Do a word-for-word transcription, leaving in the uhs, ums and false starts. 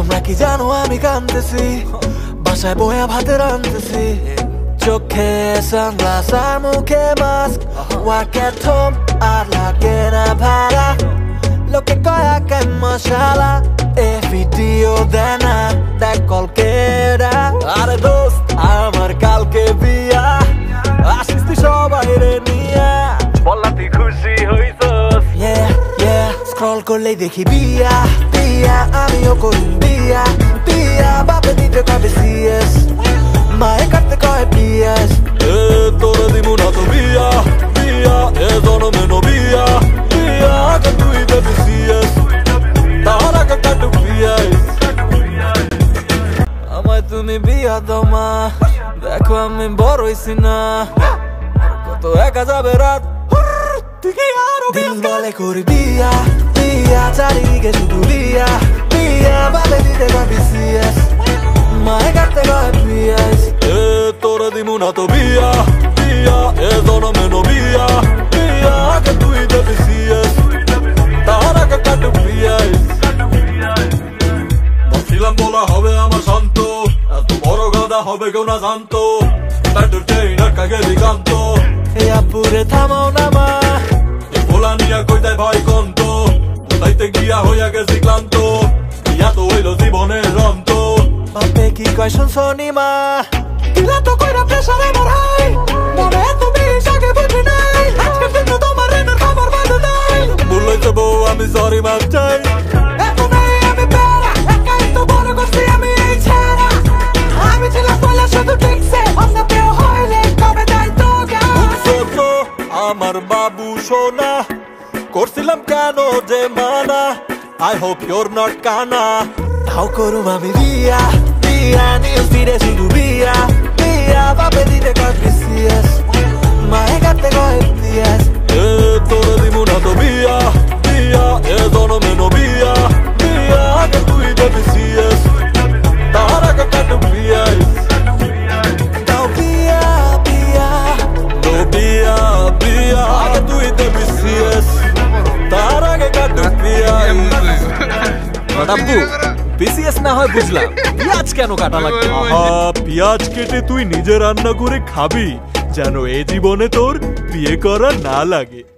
তোমরা কি জানো আমি কাঁদতেছি বাসায় বয়া ভাতে রাঁধতেছি চোখে সানগ্লাস আর মুখে মাস্ক ওয়ার্ক এট হোম আর লাগে না ভাড়া লোকে কয়া কেন মশালা এ ভিডিও দেয় না দেখ কলকেরা আরে দোস্ত আমার কালকে বিয়া আসিস তুই সবাই রে নিয়া বললা তুই খুশি হইছস yeah yeah স্ক্রল করলেই দেখি বিয়া বিয়া আমিও করি বিয়া বিয়া বাপে দিতে কবে সিএস মায়ে কাটতে কয় পিএস এ তোরে দিমু না তো বিয়া বিয়া এ জনমে নো বিয়া বিয়া আগে তুই দেবি সিএস তার আগে কাটু পিএস আমায় তুমি বিয়া দাও মা দেখো আমি বড় হইছি না কত একা যাবে রাত দিন বলে করি বিয়া বিয়া চারিদিকে শুধু বিয়া বিয়া বাপে দিতে কবে সিএস মায়ে কাটতে কয় পিএস এ তোরে দিমু না তো বিয়া বিয়া এ জনমে নো বিয়া বিয়া আগে তুই দেবি সিএস তার আগে কাটু পিএস বলছিলাম বলা হবে আমার শান্ত এত বড় গাদা হবে কেউ না জানতো প্যান্টের চেইন আটকা গেলি কান্ত এ আপুরে থামাও না মা এ ভোলা নিয়া কই দেয় ভয় কন্ত তাইতে গিয়া হইয়া গেছি ক্লান্ত ইয়া তো হইল জীবনের অন্ত বাপে কি কয় শুনছনি মা দিলা তো কইরা প্রেসার আমার হাই মনে তুমি আগে বুঝি নাই আজকে কিন্তু তোমার রেনের খবর বাজে নাই বলইতে বউ আমি সরি মাপ চাই এত নাই আমি প্যারা একাই তো বড় করছি আমি এই ছাড়া আমি ছিলাম বলে শুধু ঠিকছে অন্য কেউ হইলে কবে যাই তো গা আমার বাবু সোনা করছিলাম কেন যে মানা I hope you're not কানা তাও করুম আমি বিয়া বিয়া নিউজ ফিরে শুধু বিয়া বিয়া বাপে দিতে কয় পিসিএস মায়ে কাটতে কয় পিএস এ তোরে দিমু না তো বিয়া বিয়া এ জনমে নো বিয়া বিয়া আগে তুই দেবি সিএস তার আগে কাটু পিএস তাও বিয়া বিয়া তো বিয়া বিয়া আগে তুই দেবি সিএস তার আগে কাটু পিএস আব্বু বিসিএস না হয় বুঝলাম পেঁয়াজ কেন কাটা লাগবে আহা পেঁয়াজ কেটে তুই নিজে রান্না করে খাবি যেন এই জীবনে তোর বিয়ে করা না লাগে।